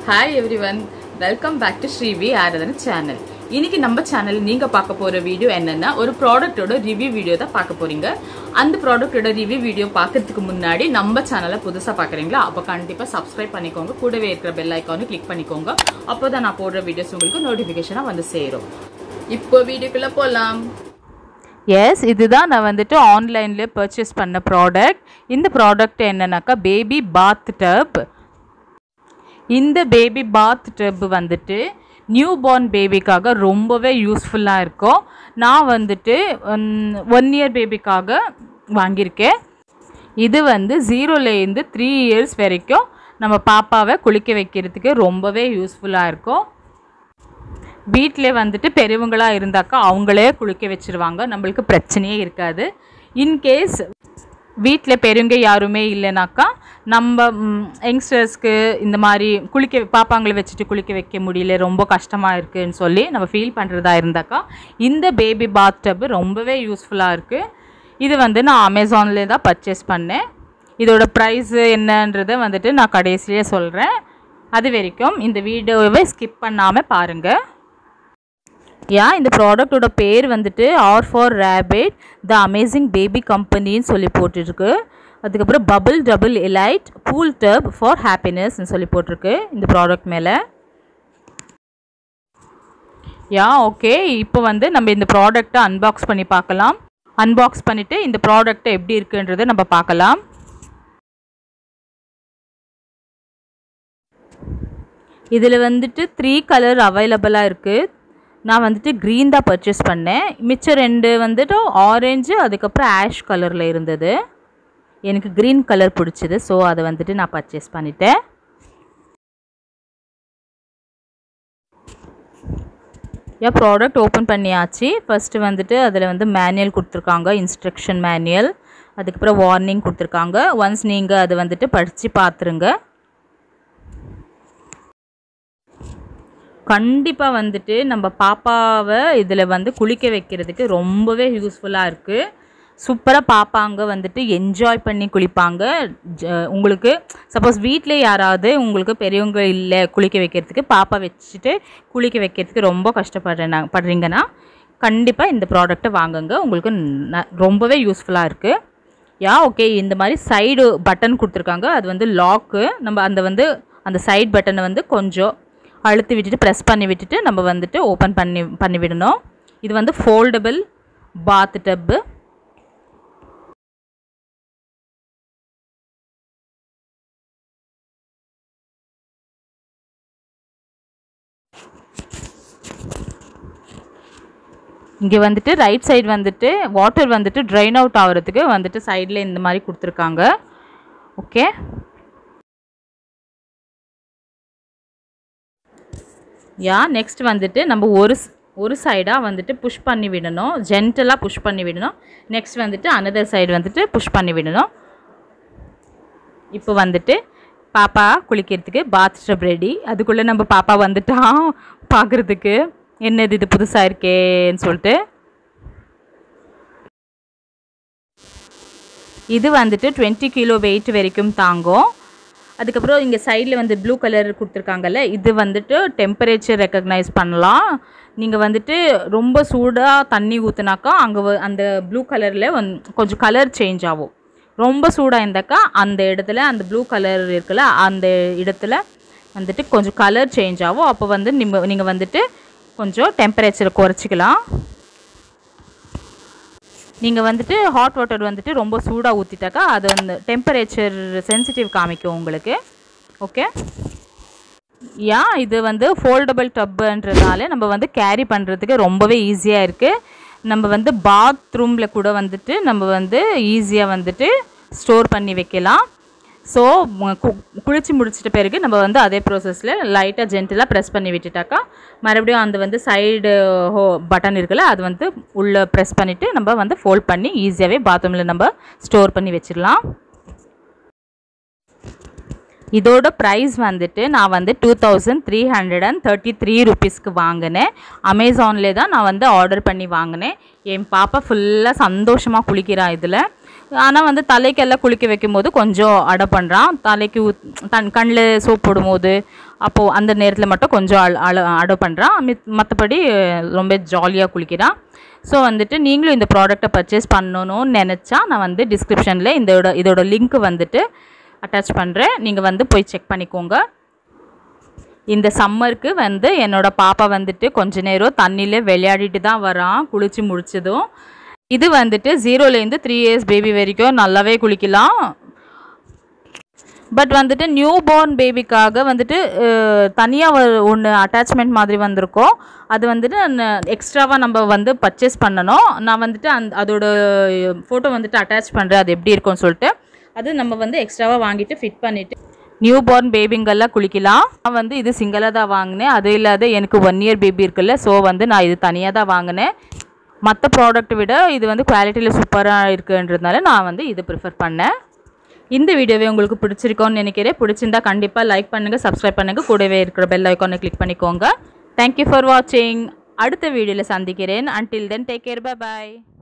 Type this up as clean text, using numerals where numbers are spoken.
Hi everyone, welcome back to Srivi Aradhana channel. இன்னைக்கு நம்ம channel நீங்க பார்க்க போற வீடியோ என்னன்னா ஒரு ப்ராடக்ட்டோட ரிவ்யூ வீடியோ தான் பார்க்க போறீங்க. அந்த ப்ராடக்ட்டோட ரிவ்யூ வீடியோ பார்க்கிறதுக்கு முன்னாடி நம்ம சேனலை புதுசா பார்க்கறீங்களா அப்ப கண்டிப்பா Subscribe பண்ணிக்கோங்க. கூடவே இருக்கிற பெல் ஐகானை கிளிக் பண்ணிக்கோங்க. அப்பதான் நான் போடுற வீடியோஸ் உங்களுக்கு நோட்டிஃபிகேஷனா வந்து சேரும். இப்போ வீடியோக்குள்ள போலாம். Yes, இதுதான் நான் வந்துட்டு ஆன்லைன்ல பர்ச்சேஸ் பண்ண ப்ராடக்ட். இந்த ப்ராடக்ட் என்னன்னாக்கா பேபி பாத் டப். இந்த பேபி பாத் டப் வந்துட்டு நியூ பார்ன் பேபிக்காக ரொம்பவே யூஸ்ஃபுல்லாக இருக்கும். நான் வந்துட்டு 1 இயர் பேபிக்காக வாங்கியிருக்கேன். இது வந்து 0லேருந்து 3 இயர்ஸ் வரைக்கும் நம்ம பாப்பாவை குளிக்க வைக்கிறதுக்கு ரொம்பவே யூஸ்ஃபுல்லாக இருக்கும். வீட்டிலே வந்துட்டு பெரியவங்களாக இருந்தாக்கா அவங்களே குளிக்க வச்சுருவாங்க, நம்மளுக்கு பிரச்சனையே இருக்காது. இன்கேஸ் வீட்டில் பெரியவங்க யாருமே இல்லைனாக்கா நம்ம யங்ஸ்டர்ஸ்க்கு இந்த மாதிரி பாப்பாங்களை வச்சுட்டு குளிக்க வைக்க முடியல, ரொம்ப கஷ்டமாக இருக்குதுன்னு சொல்லி நம்ம ஃபீல் பண்ணுறதா இருந்தாக்கா இந்த பேபி பாத் டப் ரொம்பவே யூஸ்ஃபுல்லாக இருக்குது. இது வந்து நான் அமேசான்லேயே தான் பர்ச்சேஸ் பண்ணேன். இதோட ப்ரைஸு என்னன்றதை வந்துட்டு நான் கடைசியிலே சொல்கிறேன். அது வரைக்கும் இந்த வீடியோவை ஸ்கிப் பண்ணாமல் பாருங்கள். இந்த ப்ராடக்டோட பேர் வந்துட்டு R for rabbit the amazing baby கம்பெனின்னு சொல்லி போட்டுருக்கு. அதுக்கப்புறம் bubble double elite pool tub for ஹாப்பினஸ்ன்னு சொல்லி போட்டிருக்கு இந்த ப்ராடக்ட் மேலே. ஓகே, இப்போ வந்து நம்ம இந்த ப்ராடக்டை அன்பாக்ஸ் பண்ணி பார்க்கலாம். அன்பாக்ஸ் பண்ணிவிட்டு இந்த ப்ராடக்டை எப்படி இருக்குன்றதை நம்ம பார்க்கலாம். இதில் வந்துட்டு 3 கலர் அவைலபிளாக இருக்குது. நான் வந்துட்டு க்ரீன் தான் பர்ச்சேஸ் பண்ணேன். மிச்சம் 2 வந்துட்டு ஆரஞ்சு அதுக்கப்புறம் ஆஷ் கலரில் இருந்தது. எனக்கு க்ரீன் கலர் பிடிச்சிது, ஸோ அதை வந்துட்டு நான் பர்ச்சேஸ் பண்ணிட்டேன். ப்ராடக்ட் ஓப்பன் பண்ணியாச்சு. ஃபஸ்ட்டு வந்துட்டு அதில் வந்து மேனுவல் கொடுத்துருக்காங்க, இன்ஸ்ட்ரக்ஷன் மேனுவல். அதுக்கப்புறம் வார்னிங் கொடுத்துருக்காங்க. ஒன்ஸ் நீங்கள் அதை வந்துட்டு படித்து பார்த்துருங்க. கண்டிப்பாக வந்துட்டு நம்ம பாப்பாவை இதில் வந்து குளிக்க வைக்கிறதுக்கு ரொம்பவே யூஸ்ஃபுல்லாக இருக்குது. சூப்பராக பாப்பாங்க வந்துட்டு என்ஜாய் பண்ணி குளிப்பாங்க. உங்களுக்கு சப்போஸ் வீட்டில் யாராவது உங்களுக்கு பெரியவங்க இல்லை குளிக்க வைக்கிறதுக்கு, பாப்பா வச்சுட்டு குளிக்க வைக்கிறதுக்கு ரொம்ப கஷ்டப்படுறீங்கன்னா கண்டிப்பாக இந்த ப்ராடக்டை வாங்குங்க. உங்களுக்கு ரொம்பவே யூஸ்ஃபுல்லாக இருக்குது. ஓகே, இந்த மாதிரி சைடு பட்டன் கொடுத்துருக்காங்க. அது வந்து லாக்கு. நம்ம அந்த சைடு பட்டனை வந்து கொஞ்சம் அழுத்தி விட்டுட்டு ப்ரெஸ் பண்ணி விட்டுட்டு நம்ம வந்துட்டு ஓப்பன் பண்ணி விடணும். இது வந்து ஃபோல்டபிள் பாத் டப்பு. இங்கே வந்துட்டு ரைட் சைடு வந்துட்டு வாட்டர் வந்துட்டு ட்ரைன் அவுட் ஆகிறதுக்கு வந்துட்டு சைடில் இந்த மாதிரி கொடுத்துருக்காங்க. ஓகே, நெக்ஸ்ட் வந்துட்டு நம்ம ஒரு சைடாக வந்துட்டு புஷ் பண்ணி விடணும், ஜென்டலாக புஷ் பண்ணி விடணும். நெக்ஸ்ட் வந்துட்டு அனதர் சைடு வந்துட்டு புஷ் பண்ணி விடணும். இப்போ வந்துட்டு பாப்பா குளிக்கிறதுக்கு பாத் டப் ரெடி. அதுக்குள்ளே நம்ம பாப்பா வந்துட்டா பார்க்குறதுக்கு என்னது இது புதுசாக இருக்கேன்னு சொல்லிட்டு. இது வந்துட்டு 20 கிலோ வெயிட் வரைக்கும் தாங்கும். அதுக்கப்புறம் இங்கே சைடில் வந்து ப்ளூ கலர் கொடுத்துருக்காங்கல்ல, இது வந்துட்டு டெம்பரேச்சர் ரெக்கக்னைஸ் பண்ணலாம். நீங்கள் வந்துட்டு ரொம்ப சூடாக தண்ணி ஊற்றுனாக்கா அங்கே அந்த ப்ளூ கலரில் கொஞ்சம் கலர் சேஞ்ச் ஆகும். ரொம்ப சூடாக இருந்தாக்கா அந்த இடத்துல அந்த ப்ளூ கலர் இருக்குல்ல, அந்த இடத்துல வந்துட்டு கொஞ்சம் கலர் சேஞ்ச் ஆகும். அப்போ வந்து நீங்கள் வந்துட்டு கொஞ்சம் டெம்பரேச்சரை குறைச்சிக்கலாம். நீங்கள் வந்துட்டு ஹாட் வாட்டர் வந்துட்டு ரொம்ப சூடாக ஊற்றிட்டாக்கா அது வந்து டெம்பரேச்சர் சென்சிட்டிவ் காமிக்கும் உங்களுக்கு. ஓகே, இது வந்து ஃபோல்டபிள் டப்புன்றதால நம்ம வந்து கேரி பண்ணுறதுக்கு ரொம்பவே ஈஸியாக இருக்குது. நம்ம வந்து பாத்ரூமில் கூட வந்துட்டு நம்ம வந்து ஈஸியாக வந்துட்டு ஸ்டோர் பண்ணி வைக்கலாம். ஸோ குளிச்சு முடிச்சிட்ட பிறகு நம்ம வந்து அதே ப்ராசஸில் லைட்டாக ஜென்டலாக ப்ரெஸ் பண்ணி விட்டுட்டாக்கா மறுபடியும் அந்த வந்து சைடு பட்டன் இருக்குல்ல, அது வந்து உள்ளே ப்ரெஸ் பண்ணிவிட்டு நம்ம வந்து ஃபோல்ட் பண்ணி ஈஸியாகவே பாத்ரூமில் நம்ம ஸ்டோர் பண்ணி வச்சிடலாம். இதோட ப்ரைஸ் வந்துட்டு நான் வந்து 2333 ருபீஸ்க்கு வாங்கினேன். அமேசான்லேயே தான் நான் வந்து ஆர்டர் பண்ணி வாங்கினேன். என் பாப்பா ஃபுல்லாக சந்தோஷமாக குளிக்கிறான். இதில் ஆனால் வந்து தலைக்கெல்லாம் குளிக்க வைக்கும்போது கொஞ்சம் அடை பண்ணுறான். தலைக்கு கண்ணில் சோப் போடும்போது அப்போது அந்த நேரத்தில் மட்டும் கொஞ்சம் அடை பண்ணுறான். மற்றபடி ரொம்ப ஜாலியாக குளிக்கிறான். ஸோ வந்துட்டு நீங்களும் இந்த ப்ராடக்ட்டை பர்ச்சேஸ் பண்ணணும்னு நினச்சா நான் வந்து டிஸ்கிரிப்ஷனில் இதோட லிங்க் வந்துட்டு அட்டாச் பண்ணுறேன். நீங்கள் வந்து போய் செக் பண்ணிக்கோங்க. இந்த சம்மருக்கு வந்து என்னோடய பாப்பா வந்துட்டு கொஞ்ச நேரம் தண்ணியில் விளையாடிட்டு தான் வரான் குளித்து முடிச்சதும். இது வந்துட்டு 0லேருந்து 3 இயர்ஸ் பேபி வரைக்கும் நல்லாவே குளிக்கலாம். பட் வந்துட்டு நியூ பார்ன் பேபிக்காக வந்துட்டு தனியாக ஒன்று அட்டாச்மெண்ட் மாதிரி வந்திருக்கோம். அது வந்துட்டு எக்ஸ்ட்ராவாக நம்ம வந்து பர்ச்சேஸ் பண்ணணும். நான் வந்துட்டு அதோட ஃபோட்டோ வந்துட்டு அட்டாச் பண்ணுறேன், அது எப்படி இருக்கும்னு சொல்லிட்டு. அது நம்ம வந்து எக்ஸ்ட்ராவாக வாங்கிட்டு ஃபிட் பண்ணிவிட்டு நியூ பார்ன் பேபிங்கெல்லாம் குளிக்கலாம். நான் வந்து இது சிங்கிளாக தான் வாங்கினேன். அது இல்லாத எனக்கு 1 இயர் பேபி இருக்குல்ல, ஸோ வந்து நான் இது தனியாக தான் வாங்கினேன். மற்ற ப்ராடக்ட்டை விட இது வந்து குவாலிட்டியில் சூப்பராக இருக்குன்றதுனால நான் வந்து இது ப்ரிஃபர் பண்ணேன். இந்த வீடியோவை உங்களுக்கு பிடிச்சிருக்கோன்னு நினைக்கிறேன். பிடிச்சிருந்தா கண்டிப்பாக லைக் பண்ணுங்கள், சப்ஸ்கிரைப் பண்ணுங்கள், கூடவே இருக்கிற பெல் ஐக்கானை கிளிக் பண்ணிக்கோங்க. தேங்க்யூ ஃபார் வாட்சிங். அடுத்த வீடியோவில் சந்திக்கிறேன். Until then take care, bye பாய்.